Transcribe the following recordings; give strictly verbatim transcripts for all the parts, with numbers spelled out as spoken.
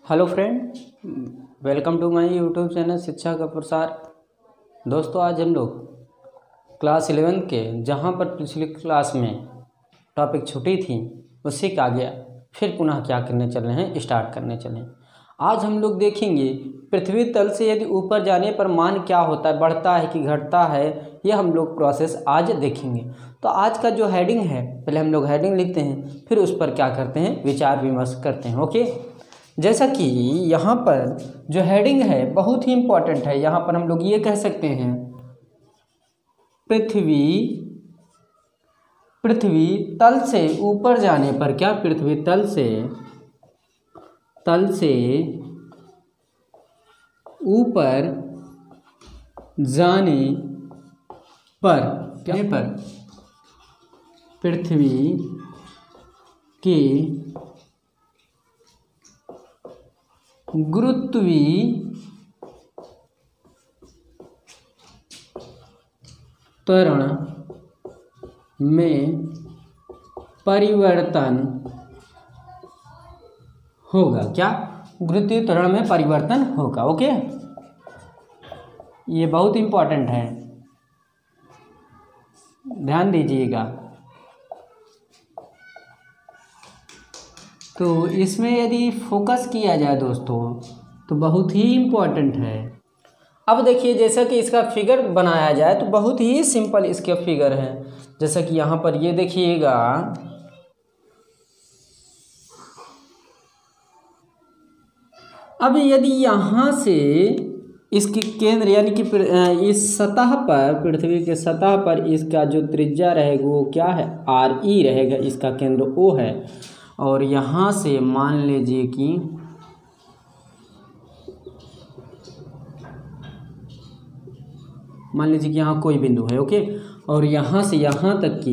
Hello friend, welcome to my YouTube channel शिक्षा का प्रसार। दोस्तों, आज हम लोग क्लास इलेवेंथ के जहां पर पिछली क्लास में टॉपिक छुट्टी थी उसी का आगे फिर पुनः क्या करने चल रहे हैं, स्टार्ट करने चले। आज हम लोग देखेंगे पृथ्वी तल से यदि ऊपर जाने पर मान क्या होता है, बढ़ता है कि घटता है, यह हम लोग प्रोसेस आज देखेंगे। तो आज का जो हेडिंग है, पहले हम लोग हेडिंग लिखते हैं, फिर उस पर क्या करते हैं, विचार विमर्श करते हैं। ओके, जैसा कि यहाँ पर जो हेडिंग है बहुत ही इम्पोर्टेंट है। यहाँ पर हम लोग ये कह सकते हैं, पृथ्वी पृथ्वी तल से ऊपर जाने पर क्या, पृथ्वी तल से तल से ऊपर जाने पर क्या पर पृथ्वी के गुरुत्वीकरण में परिवर्तन होगा। क्या, गुरुत्वीकरण में परिवर्तन होगा। ओके, ये बहुत इंपॉर्टेंट है, ध्यान दीजिएगा। तो इसमें यदि फोकस किया जाए दोस्तों तो बहुत ही इम्पोर्टेंट है। अब देखिए, जैसा कि इसका फिगर बनाया जाए तो बहुत ही सिंपल इसके फिगर है। जैसा कि यहाँ पर ये देखिएगा, अब यदि यहाँ से इसके केंद्र यानी कि इस सतह पर, पृथ्वी के सतह पर इसका जो त्रिज्या रहेगा वो क्या है, आर ई रहेगा, इसका केंद्र ओ है। और यहाँ से मान लीजिए कि मान लीजिए कि यहाँ कोई बिंदु है। ओके, और यहाँ से यहाँ तक की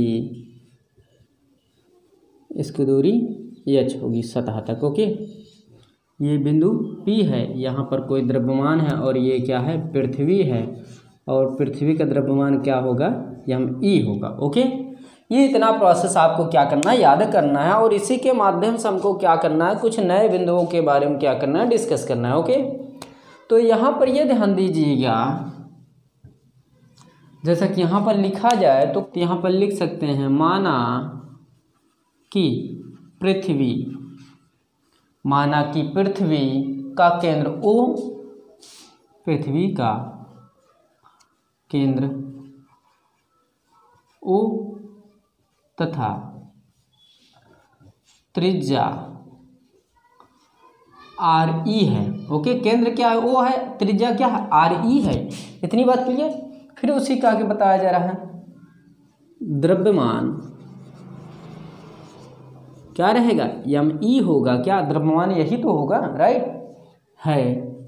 इसकी दूरी एच होगी सतह तक। ओके, ये बिंदु P है, यहाँ पर कोई द्रव्यमान है और ये क्या है, पृथ्वी है। और पृथ्वी का द्रव्यमान क्या होगा, यम ई होगा। ओके, ये इतना प्रोसेस आपको क्या करना है, याद करना है। और इसी के माध्यम से हमको क्या करना है, कुछ नए बिंदुओं के बारे में क्या करना है, डिस्कस करना है। ओके, तो यहाँ पर ये ध्यान दीजिएगा, जैसा कि यहाँ पर लिखा जाए तो यहाँ पर लिख सकते हैं, माना कि पृथ्वी माना कि पृथ्वी का केंद्र O, पृथ्वी का केंद्र O तथा त्रिज्या आर ई है। ओके, केंद्र क्या है, O है, त्रिज्या क्या है, आर ई है। इतनी बात क्लियर। फिर उसी का आगे बताया जा रहा है, द्रव्यमान क्या रहेगा, यम ई होगा। क्या, द्रव्यमान यही तो होगा, राइट है।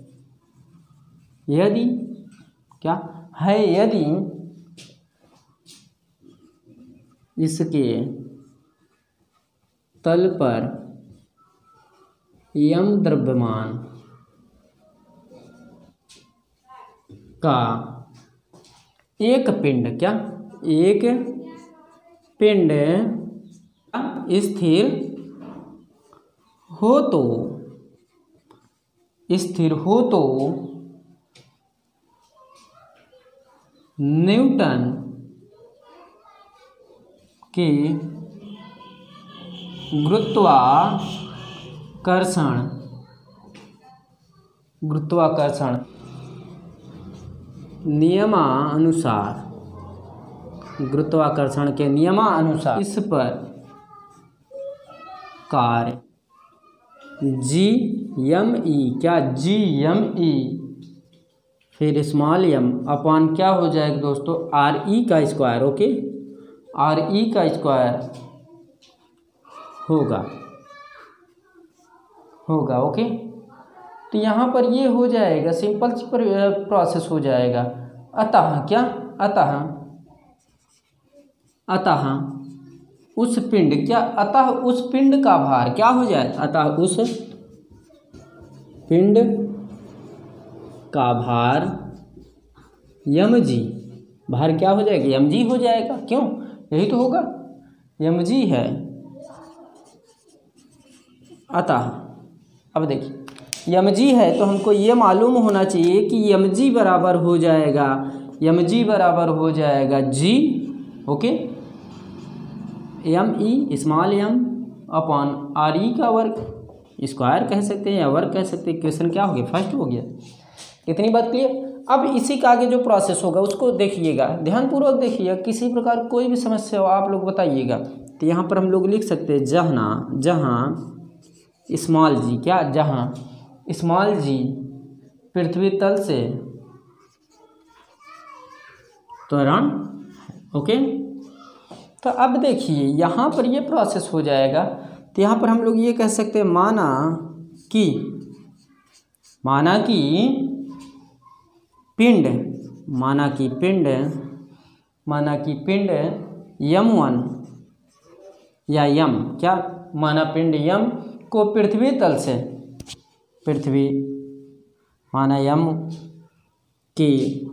यदि क्या है, यदि इसके तल पर यम द्रव्यमान का एक पिंड, क्या, एक पिंड स्थिर हो तो स्थिर हो तो न्यूटन के गुरुत्वाकर्षण गुरुत्वाकर्षण नियमानुसार गुरुत्वाकर्षण के नियमानुसार इस पर कार्य जी यम ई, क्या, जी यम ई, फिर स्मॉल यम अपान क्या हो जाएगा दोस्तों, आर ई का स्क्वायर। ओके, आर ई का स्क्वायर होगा होगा ओके, तो यहाँ पर ये हो जाएगा, सिंपल प्रोसेस हो जाएगा। अतः क्या, अतः अतः उस पिंड क्या, अतः उस पिंड का भार क्या हो जाए, अतः उस पिंड का भार यम जी, भार क्या हो जाएगा, यम जी हो जाएगा। क्यों, यही तो होगा, यम जी है। अतः अब देखिए यम जी है तो हमको ये मालूम होना चाहिए कि यम जी बराबर हो जाएगा, यम जी बराबर हो जाएगा जी, okay, M E small m upon R E का वर्ग, स्क्वायर कह सकते हैं या वर्ग कह सकते हैं। क्वेश्चन क्या हो गया, फर्स्ट हो गया। इतनी बात क्लियर। अब इसी का आगे जो प्रोसेस होगा उसको देखिएगा, ध्यानपूर्वक देखिएगा, किसी प्रकार कोई भी समस्या हो आप लोग बताइएगा। तो यहाँ पर हम लोग लिख सकते हैं जहाँ जहाँ स्मॉल जी, क्या, जहाँ स्मॉल जी पृथ्वी तल से त्वरण, ओके। तो अब देखिए यहाँ पर ये प्रोसेस हो जाएगा। तो यहाँ पर हम लोग ये कह सकते हैं माना कि माना कि पिंड माना कि पिंड माना कि पिंड यम वन या यम, क्या, माना पिंड यम को पृथ्वी तल से, पृथ्वी माना यम के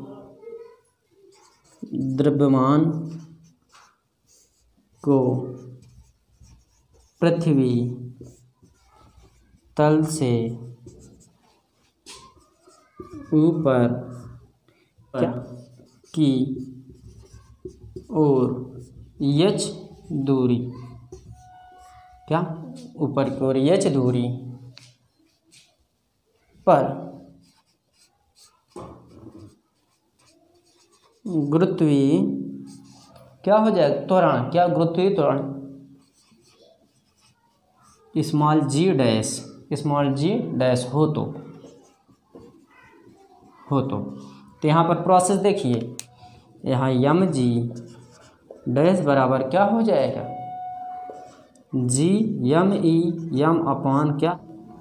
द्रव्यमान को पृथ्वी तल से ऊपर क्या की ओर यच दूरी, क्या, ऊपर की ओर यच दूरी पर गुरुत्वीय क्या हो जाएगा, त्वरण, क्या, गुरुत्वीय त्वरण small g dash, small g dash हो तो हो तो तो यहाँ पर प्रोसेस देखिए, यहाँ यम जी डैश बराबर क्या हो जाएगा, जी यम ई यम अपान क्या,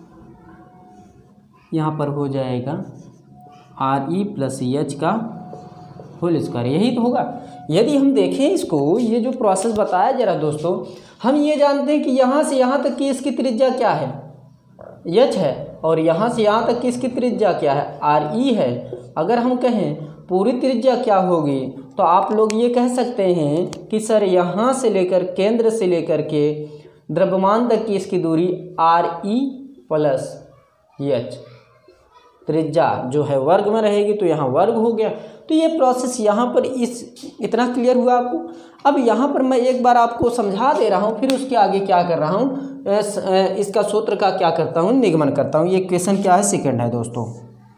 यहाँ पर हो जाएगा आर ई प्लस एच का होल स्क्वायर, यही तो होगा। यदि हम देखें इसको, ये जो प्रोसेस बताया जरा दोस्तों, हम ये जानते हैं कि यहाँ से यहाँ तक की इसकी त्रिज्या क्या है, एच है, और यहाँ से यहाँ तक की इसकी त्रिज्या क्या है, आर ई है। अगर हम कहें पूरी त्रिज्या क्या होगी तो आप लोग ये कह सकते हैं कि सर यहाँ से लेकर केंद्र से लेकर के द्रव्यमान तक की इसकी दूरी आर ई प्लस एच, त्रिज्या जो है वर्ग में रहेगी तो यहाँ वर्ग हो गया। तो ये प्रोसेस यहाँ पर इस इतना क्लियर हुआ आपको। अब यहाँ पर मैं एक बार आपको समझा दे रहा हूँ, फिर उसके आगे क्या कर रहा हूँ, इसका सूत्र का क्या करता हूँ, निगमन करता हूँ। ये क्वेश्चन क्या है, सेकंड है दोस्तों।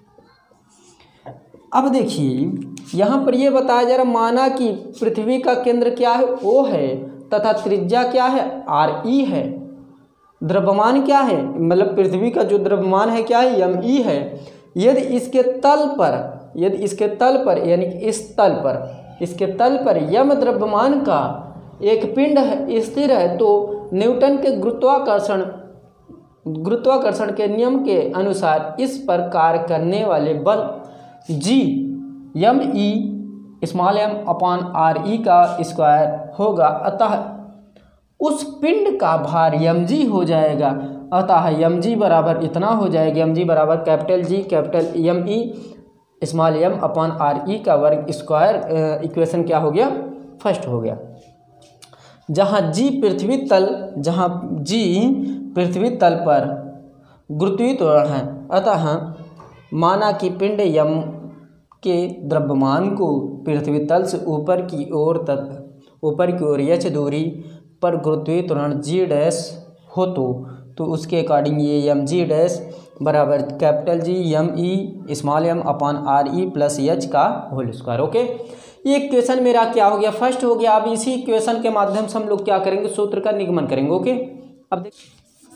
अब देखिए यहाँ पर ये बताया जा रहा, माना कि पृथ्वी का केंद्र क्या है, ओ है, तथा त्रिज्या क्या है, आर ई है, द्रव्यमान क्या है, मतलब पृथ्वी का जो द्रव्यमान है क्या है, एम ई है। यदि इसके तल पर यदि इसके तल पर यानी कि इस तल पर इसके तल पर यम द्रव्यमान का एक पिंड है, स्थिर है, तो न्यूटन के गुरुत्वाकर्षण गुरुत्वाकर्षण के नियम के अनुसार इस पर कार्य करने वाले बल G M E small m upon R E का स्क्वायर होगा। अतः उस पिंड का भार यम जी हो जाएगा। अतः यम जी बराबर इतना हो जाएगा, यम जी बराबर capital G capital M E small m upon R E का वर्ग स्क्वायर। इक्वेशन क्या हो गया, फर्स्ट हो गया। जहाँ जी पृथ्वी तल जहाँ जी पृथ्वी तल पर गुरुत्वीय त्वरण है, अतः माना कि पिंड यम के द्रव्यमान को पृथ्वी तल से ऊपर की ओर तक ऊपर की ओर एच दूरी पर गुरुत्वीय त्वरण जी डैश हो तो तो उसके अकॉर्डिंग ये एम जी डैश बराबर capital G M E small m upon R E plus H का होल स्क्वायर। ओके, ये क्वेश्चन मेरा क्या हो गया, फर्स्ट हो गया। अब इसी क्वेश्चन के माध्यम से हम लोग क्या करेंगे, सूत्र का निगमन करेंगे। ओके, अब देखिए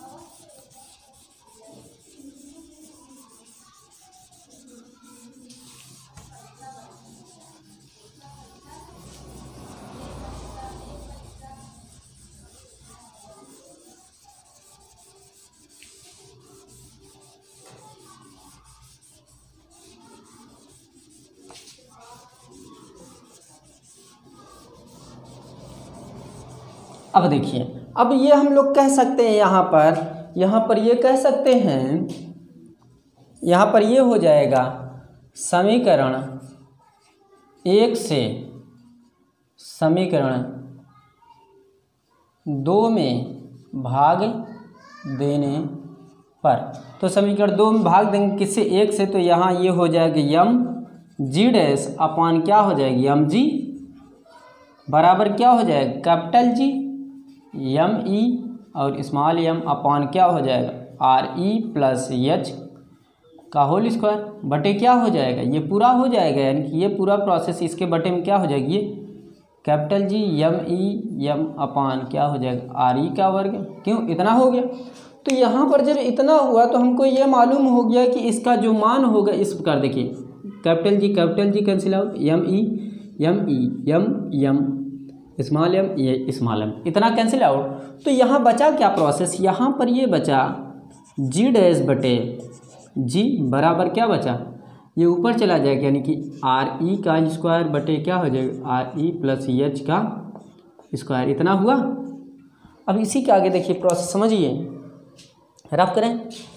अब देखिए अब ये हम लोग कह सकते हैं यहाँ पर यहाँ पर ये कह सकते हैं यहाँ पर ये हो जाएगा समीकरण एक से समीकरण दो में भाग देने पर। तो समीकरण दो में भाग देंगे किससे, एक से, तो यहाँ ये हो जाएगा यम जी डैश अपान क्या हो जाएगी, यम जी बराबर क्या हो जाएगा, कैपिटल जी यम ई और स्मॉल यम अपान क्या हो जाएगा, आर ई प्लस एच का होल स्क्वायर बटे क्या हो जाएगा, ये पूरा हो जाएगा, यानी कि ये पूरा प्रोसेस इसके बटे में क्या हो जाएगी, ये कैपिटल जी यम ई यम अपान क्या हो जाएगा, आर ई का वर्ग। क्यों, इतना हो गया। तो यहाँ पर जब इतना हुआ तो हमको ये मालूम हो गया कि इसका जो मान होगा इस प्रकार, देखिए capital G capital G cancel out, M E M E M M small m ये स्मॉल एम इतना कैंसिल आउट। तो यहाँ बचा क्या प्रोसेस, यहाँ पर ये बचा जी डैश बटे जी बराबर क्या बचा, ये ऊपर चला जाएगा, यानी कि आर ई का स्क्वायर बटे क्या हो जाएगा, आर ई प्लस एच का स्क्वायर, इतना हुआ। अब इसी के आगे देखिए प्रोसेस समझिए, रफ करें।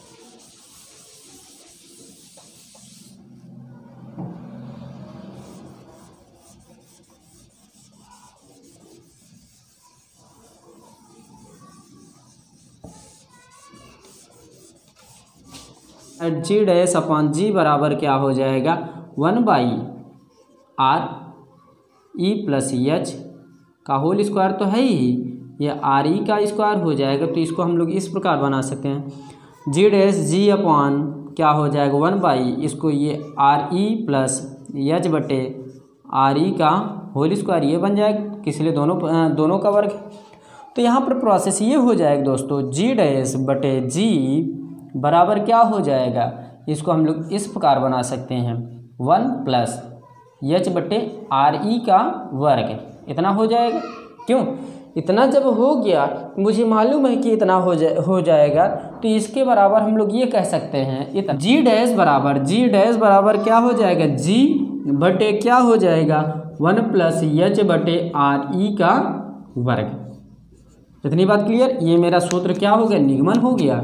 जी डैश अपॉन जी बराबर क्या हो जाएगा, one by R E plus H का होल स्क्वायर तो है ही, ये आर ई का स्क्वायर हो जाएगा। तो इसको हम लोग इस प्रकार बना सकते हैं, जी डैश जी अपॉन क्या हो जाएगा, वन बाई इसको ये आर ई प्लस एच बटे आर ई का होल स्क्वायर, ये बन जाएगा, इसलिए दोनों दोनों का वर्ग। तो यहाँ पर प्रोसेस ये हो जाएगा दोस्तों, जी डैश बटे जी बराबर क्या हो जाएगा, इसको हम लोग इस प्रकार बना सकते हैं, वन प्लस एच बटे आर ई का वर्ग, इतना हो जाएगा। क्यों, इतना जब हो गया, मुझे मालूम है कि इतना हो जाए हो जाएगा, तो इसके बराबर हम लोग ये कह सकते हैं, इतना जी डैश बराबर जी डैश बराबर क्या हो जाएगा, जी बटे क्या हो जाएगा, वन प्लस एच बटे आर ई का वर्ग। इतनी बात क्लियर। ये मेरा सूत्र क्या हो गया, निगमन हो गया।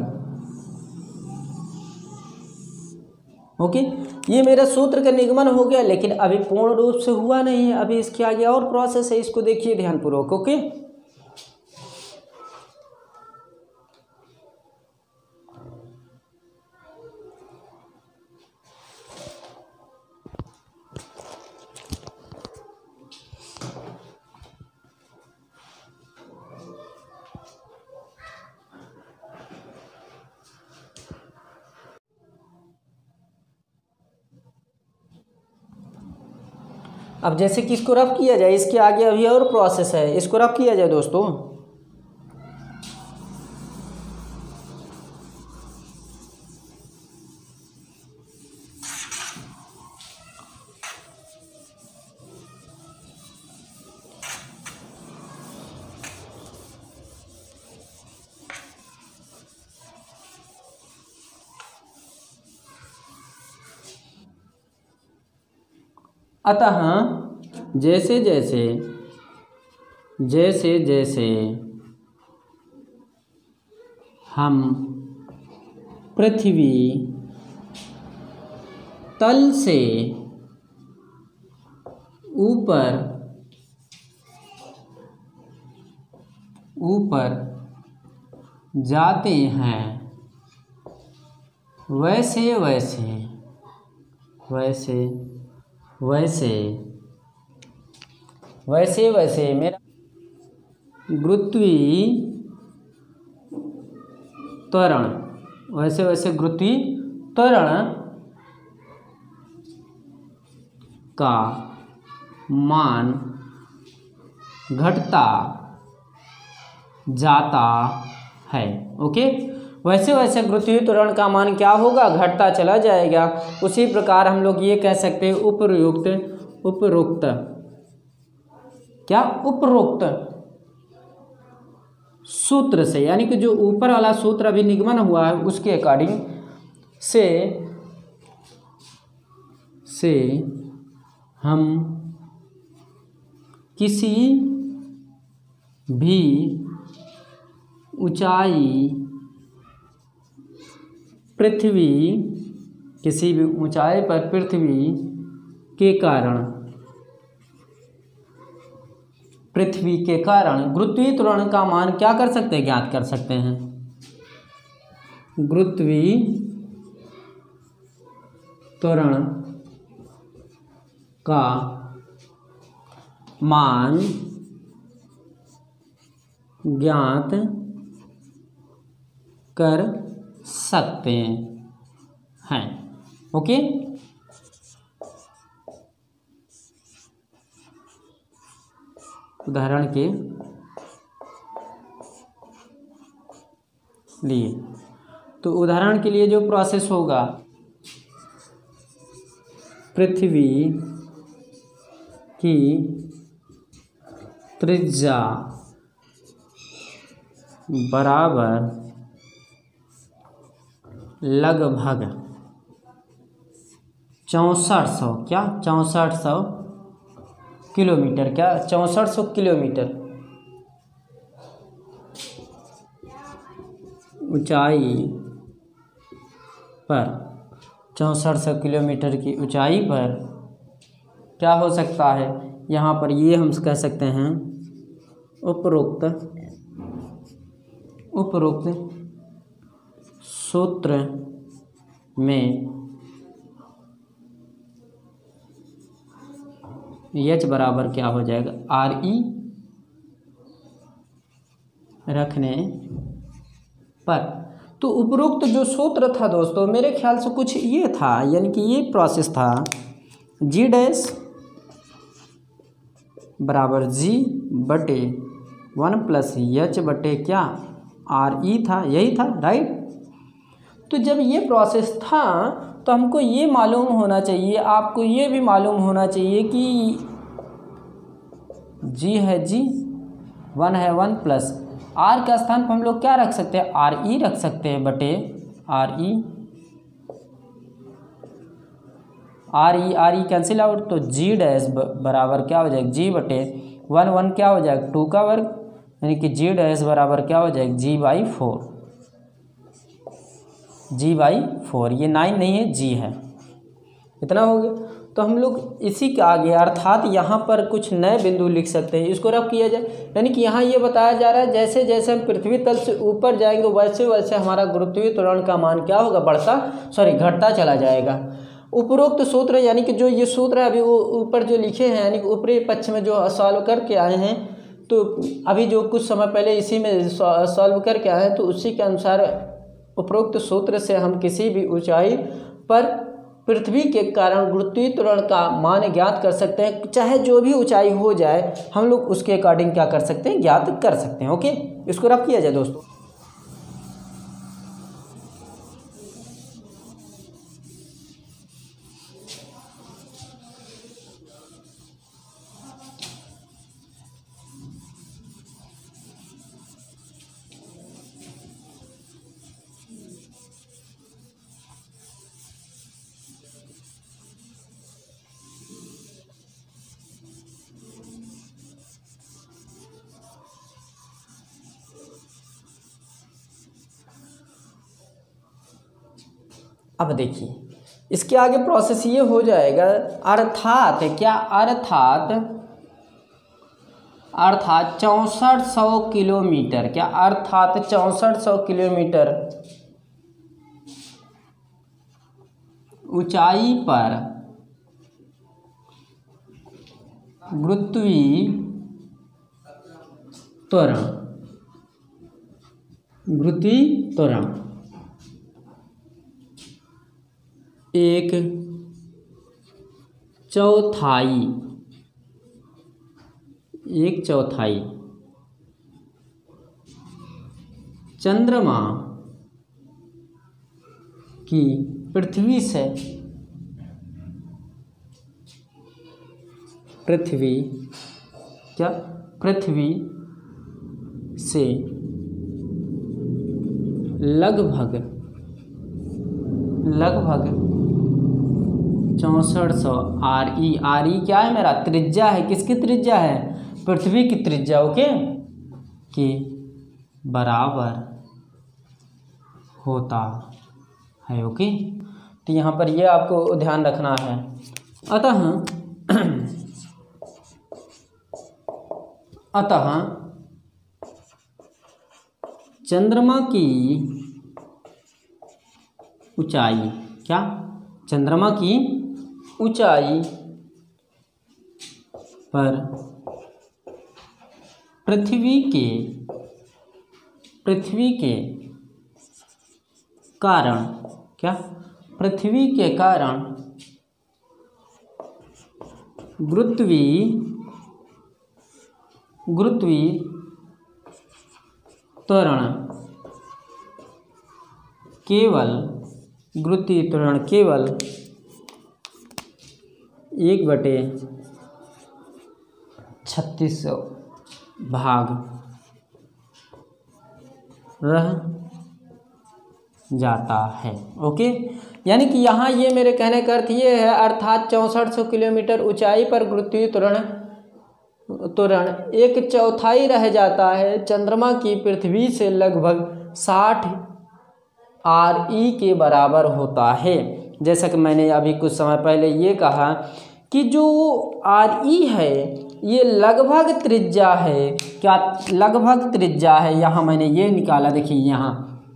ओके, ये मेरा सूत्र का निगमन हो गया, लेकिन अभी पूर्ण रूप से हुआ नहीं है, अभी इसके आगे और प्रोसेस है, इसको देखिए ध्यानपूर्वक। ओके, अब जैसे कि इसको रफ किया जाए, इसके आगे अभी और प्रोसेस है, इसको रफ किया जाए दोस्तों। अतः जैसे जैसे जैसे जैसे हम पृथ्वी तल से ऊपर ऊपर जाते हैं, वैसे वैसे वैसे वैसे वैसे वैसे मेरा गुरुत्वीय त्वरण वैसे वैसे गुरुत्वीय त्वरण का मान घटता जाता है। ओके, वैसे वैसे गुरुत्वीय त्वरण का मान क्या होगा, घटता चला जाएगा। उसी प्रकार हम लोग ये कह सकते हैं उपरोक्त उपरोक्त क्या उपरोक्त सूत्र से, यानी कि जो ऊपर वाला सूत्र अभी निगमन हुआ है उसके अकॉर्डिंग से से हम किसी भी ऊंचाई पृथ्वी किसी भी ऊंचाई पर पृथ्वी के कारण पृथ्वी के कारण गुरुत्वीय त्वरण का मान क्या कर सकते हैं, ज्ञात कर सकते हैं। गुरुत्वीय त्वरण का मान ज्ञात कर सकते हैं। ओके, उदाहरण के लिए, तो उदाहरण के लिए जो प्रोसेस होगा, पृथ्वी की त्रिज्या बराबर लगभग चौंसठ सौ क्या चौंसठ सौ किलोमीटर क्या चौंसठ सौ किलोमीटर ऊंचाई पर चौंसठ सौ किलोमीटर की ऊंचाई पर क्या हो सकता है, यहाँ पर ये हम कह सकते हैं उपरोक्त उपरोक्त सूत्र में एच बराबर क्या हो जाएगा, आर ई रखने पर। तो उपरोक्त जो सूत्र था दोस्तों, मेरे ख्याल से कुछ ये था, यानी कि ये प्रोसेस था, जी डैश बराबर जी बटे वन प्लस एच बटे क्या आर ई था, यही था, राइट। तो जब ये प्रोसेस था तो हमको ये मालूम होना चाहिए, आपको ये भी मालूम होना चाहिए कि जी है जी, वन है वन, प्लस आर का स्थान पर हम लोग क्या रख सकते हैं, आर ई रख सकते हैं बटे R E, R E R E cancel out, तो जी डैश बराबर क्या हो जाएगा, जी बटे वन, वन क्या हो जाएगा, टू का वर्ग, यानी कि जी डैश बराबर क्या हो जाएगा, g by four, g by four, ये नाइन नहीं है, जी है, इतना हो गया। तो हम लोग इसी के आगे अर्थात यहाँ पर कुछ नए बिंदु लिख सकते हैं, इसको रब किया जाए, यानी कि यहाँ ये बताया जा रहा है जैसे जैसे हम पृथ्वी तल से ऊपर जाएंगे वैसे वैसे हमारा गुरुत्वीय त्वरण का मान क्या होगा, बढ़ता सॉरी घटता चला जाएगा। उपरोक्त सूत्र यानी कि जो ये सूत्र है अभी वो ऊपर जो लिखे हैं, यानी कि ऊपरी पक्ष में जो सॉल्व करके आए हैं, तो अभी जो कुछ समय पहले इसी में सॉल्व करके आए हैं, तो उसी के अनुसार उपरोक्त सूत्र से हम किसी भी ऊंचाई पर पृथ्वी के कारण गुरुत्वीय त्वरण का मान ज्ञात कर सकते हैं, चाहे जो भी ऊंचाई हो जाए हम लोग उसके अकॉर्डिंग क्या कर सकते हैं, ज्ञात कर सकते हैं। ओके, इसको रब किया जाए दोस्तों। अब देखिए इसके आगे प्रोसेस ये हो जाएगा, अर्थात क्या, अर्थात अर्थात चौंसठ सौ किलोमीटर, क्या अर्थात चौंसठ सौ किलोमीटर ऊंचाई पर गुरुत्वीय त्वरण गुरुत्वीय त्वरण एक चौथाई एक चौथाई चंद्रमा की पृथ्वी से पृथ्वी क्या पृथ्वी से लगभग लगभग चौंसठ सौ, आर ई आर ई क्या है मेरा, त्रिज्या है, किसकी त्रिज्या है, पृथ्वी की त्रिज्या, ओके, के बराबर होता है। ओके, तो यहाँ पर ये आपको ध्यान रखना है। अतः अतः चंद्रमा की ऊंचाई, क्या चंद्रमा की ऊंचाई पर पृथ्वी के पृथ्वी के कारण, क्या पृथ्वी के कारण गुरुत्वी गुरुत्वी त्वरण केवल गुरुत्वीय त्वरण केवल एक बटे छत्तीस सौ भाग रह जाता है। ओके, यानी कि यहाँ ये मेरे कहने का अर्थ ये है, अर्थात चौंसठ सौ किलोमीटर ऊंचाई पर गुरुत्वीय त्वरण त्वरण एक चौथाई रह जाता है। चंद्रमा की पृथ्वी से लगभग साठ आर ई के बराबर होता है। जैसा कि मैंने अभी कुछ समय पहले ये कहा कि जो आर ई है ये लगभग त्रिज्या है, क्या लगभग त्रिज्या है। यहाँ मैंने ये निकाला, देखिए यहाँ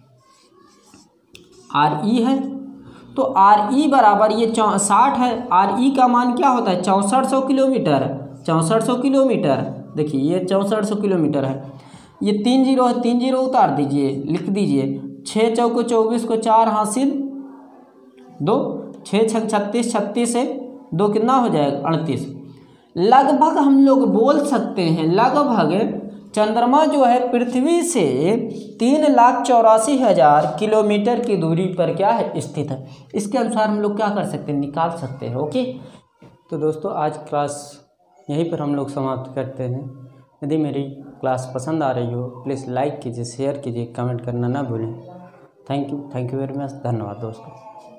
आर ई है, तो आर ई बराबर ये चौ साठ है। आर ई का मान क्या होता है, चौंसठ सौ किलोमीटर चौंसठ सौ किलोमीटर देखिए ये चौंसठ सौ किलोमीटर है। ये तीन जीरो है, तीन जीरो उतार दीजिए, लिख दीजिए छः चौको चौबीस को चार हासिल दो, छः छः छत्तीस, छत्तीस से दो कितना हो जाएगा अड़तीस। लगभग हम लोग बोल सकते हैं लगभग चंद्रमा जो है पृथ्वी से तीन लाख चौरासी हजार किलोमीटर की दूरी पर क्या है स्थित है। इसके अनुसार हम लोग क्या कर सकते हैं, निकाल सकते हैं। ओके, तो दोस्तों आज क्लास यहीं पर हम लोग समाप्त करते हैं। यदि मेरी क्लास पसंद आ रही हो प्लीज़ लाइक कीजिए, शेयर कीजिए, कमेंट करना ना भूलें। Thank you thank you very much, धन्यवाद दोस्तों।